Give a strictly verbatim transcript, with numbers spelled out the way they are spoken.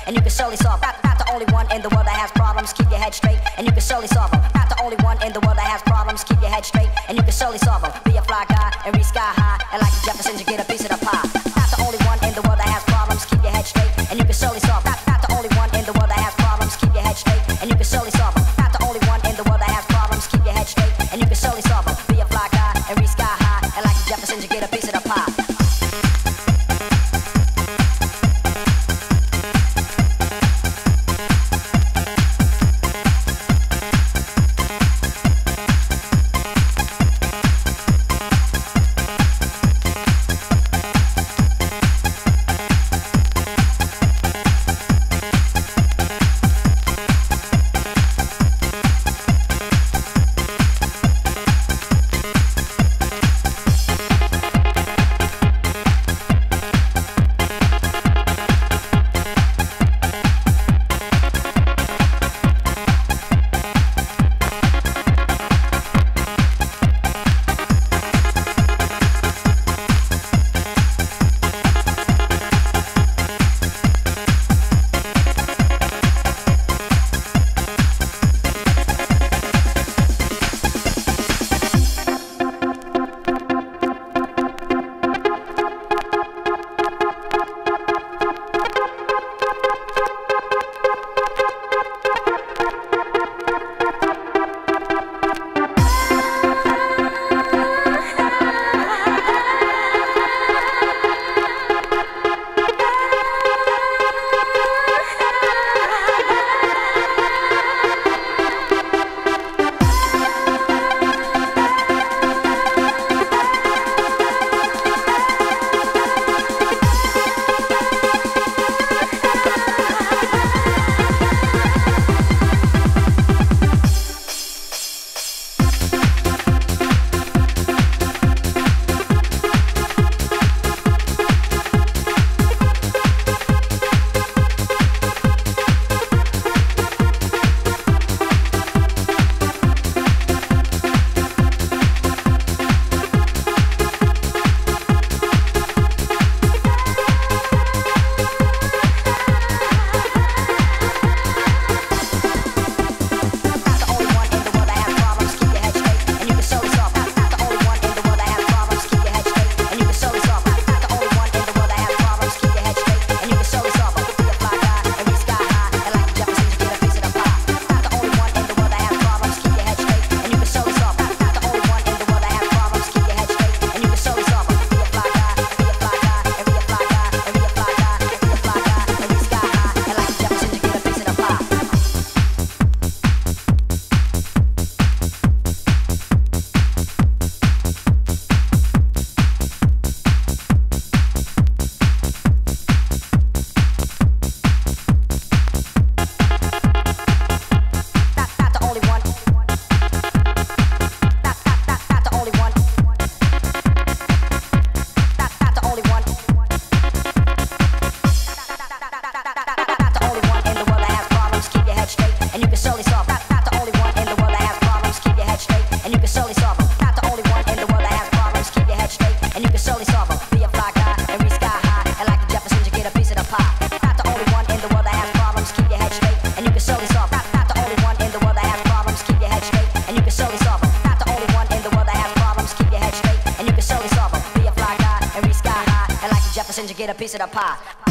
and you can slowly solve them. Not, not the only one in the world that has problems, keep your head straight, and you can slowly solve them. Not the only one in the world that has problems, keep your head straight, and you can slowly solve them. Be a fly guy and reach sky high, and like the Jeffersons, you get a piece of the pie. Not the only one in the world that has problems, keep your head straight, and you can slowly solve them. Not, not the only one in the world that has problems, keep your head straight, and you can slowly solve them. Not the only one in the world that has problems, keep your head straight, and you can slowly solve them. Be a fly guy and reach sky high, and like the Jeffersons, you get a piece of the pie. Jeffersons, you get a piece of the pie.